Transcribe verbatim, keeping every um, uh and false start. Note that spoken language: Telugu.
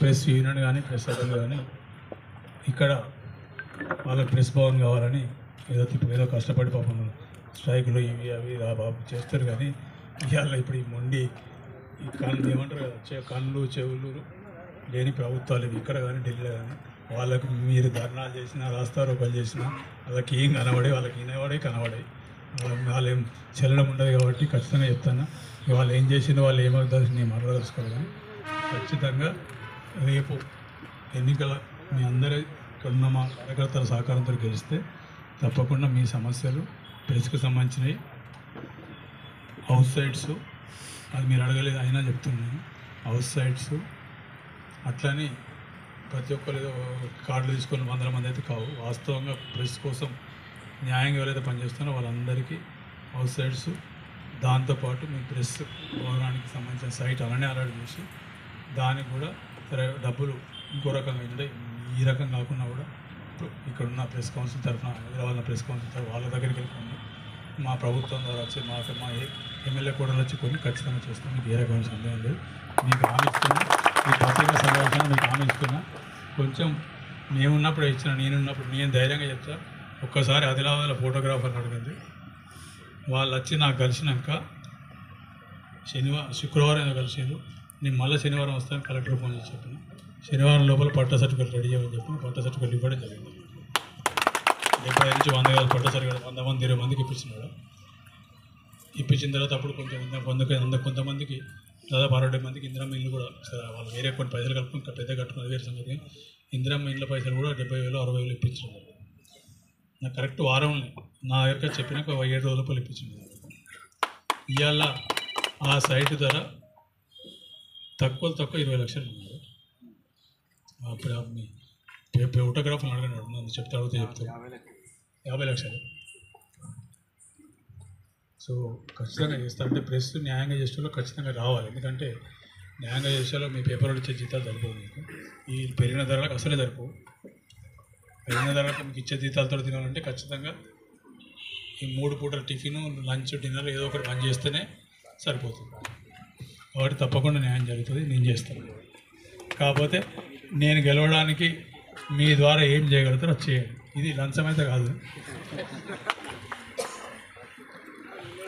ప్రెస్ యూనియన్ కానీ ప్రెస్ సభ్యులు కానీ ఇక్కడ వాళ్ళకి ప్రెస్ భవన్ కావాలని ఏదో ఏదో కష్టపడి పాపం స్ట్రైకులు ఇవి అవి బాబు చేస్తారు. కానీ ఇవాళ ఇప్పుడు ఈ మొండి ఈ కళ్ళు ఏమంటారు కదా, కళ్ళు చెవులు లేని ప్రభుత్వాలు ఇవి ఇక్కడ కానీ ఢిల్లీలో కానీ వాళ్ళకి మీరు ధర్నాలు చేసినా రాస్తారోకలు చేసినా వాళ్ళకి ఏం కనబడే వాళ్ళకి వినబడే కనబడే వాళ్ళు ఏం చెల్లడం ఉండదు. కాబట్టి ఖచ్చితంగా చెప్తాను, వాళ్ళు ఏం చేసినా వాళ్ళు ఏమవుతుంది నేను మాట్లాడదలుచుకోవాలి. కానీ ఖచ్చితంగా రేపు ఎన్నికల మీ అందరి ఉన్న మా కార్యకర్తల సహకారంతో గెలిస్తే తప్పకుండా మీ సమస్యలు ప్రెస్కి సంబంధించినవి హౌస్ సైడ్స్ అది మీరు అడగలేదు అయినా చెప్తున్నాను. హౌస్ సైడ్స్ అట్లని ప్రతి ఒక్కరు ఏదో కార్డులు తీసుకొని వందల మంది అయితే కావు. వాస్తవంగా ప్రెస్ కోసం న్యాయంగా ఎవరైతే పనిచేస్తున్నారో వాళ్ళందరికీ హౌస్ సైడ్స్, దాంతోపాటు మీ ప్రెస్ భవనానికి సంబంధించిన సైట్ అలానే అలాట్ చేసి దానికి కూడా సరే డబ్బులు ఇంకో రకంగా ఉంటే ఈ రకం కాకుండా కూడా ఇక్కడ ఉన్న ప్రెస్ కౌన్సిల్ తరఫున హైదరాబాద్ ప్రెస్ కౌన్సిల్ తరఫున వాళ్ళ దగ్గరికి వెళ్ళి మా ప్రభుత్వం ద్వారా వచ్చి మా మా ఎమ్మెల్యే కూడా వచ్చి కొన్ని ఖచ్చితంగా చేస్తాం. మీకు ఏ రకమైన సందేహం లేదు. మీకు హామీ ఇస్తున్నా, మీ పత్రికా సమావేశం మీకు హామీ ఇస్తున్నా. కొంచెం మేమున్నప్పుడు ఇచ్చిన నేనున్నప్పుడు నేను ధైర్యంగా చెప్తా. ఒక్కసారి ఆదిలాబాద్లో ఫోటోగ్రాఫర్ని అడిగింది, వాళ్ళు వచ్చి నాకు కలిసినాక శనివారం శుక్రవారం ఏదో కలిసిండు, నేను మళ్ళీ శనివారం వస్తాను కలెక్టర్ ఫోన్ చేసి చెప్పిన శనివారం లోపల పట్ట సర్టిఫికేట్ రెడీ చేయమని చెప్పి పట్ట సర్టిఫికేట్ ఇవ్వడం జరిగింది. డెబ్బై నుంచి వంద కాదు పట్ట సర్టిఫికేట్ వంద మంది ఇరవై మందికి ఇప్పించినాడు. ఇప్పించిన తర్వాత అప్పుడు కొంచెం కొంత కొంతమందికి దాదాపు అరవై మందికి ఇందిరమ్మ ఇల్లు కూడా వాళ్ళు వేరే కొన్ని పైసలు కలుపుకొని పెద్ద కట్టుకుని వేరే సంగతి ఇందిరమ్మ ఇళ్ళ పైసలు కూడా డెబ్బై వేలు అరవై వేలు ఇప్పించినాడు. నాకు కరెక్ట్ వారం నా దగ్గర చెప్పినాక ఏడు రోజుల రూపాయలు ఇప్పించింది. ఇవాళ ఆ సైట్ ధర తక్కువ తక్కువ ఇరవై లక్షలు ఉన్నారు. అప్పుడు మీ ఫోటోగ్రాఫర్ని అడగండి, నన్ను చెప్తా అడిగితే చెప్తాను యాభై లక్షలు. సో ఖచ్చితంగా చేస్తారంటే ప్రెస్ న్యాయంగా చేసేలో ఖచ్చితంగా రావాలి. ఎందుకంటే న్యాయంగా చేసేలో మీ పేపర్లో ఇచ్చే జీతాలు సరిపోవు. మీకు ఈ పెరిగిన ధరలకు అసలే సరిపోవు. పెరిగిన ధరలకు మీకు ఇచ్చే జీతాలతో తినాలంటే ఖచ్చితంగా ఈ మూడు పూటల టిఫిన్ లంచ్ డిన్నర్ ఏదో ఒకటి పని చేస్తేనే సరిపోతుంది. కాబట్టి తప్పకుండా న్యాయం జరుగుతుంది, నేను చేస్తాను. కాకపోతే నేను గెలవడానికి మీ ద్వారా ఏం చేయగలుగుతారో అది చేయండి. ఇది లంచం అయితే కాదు.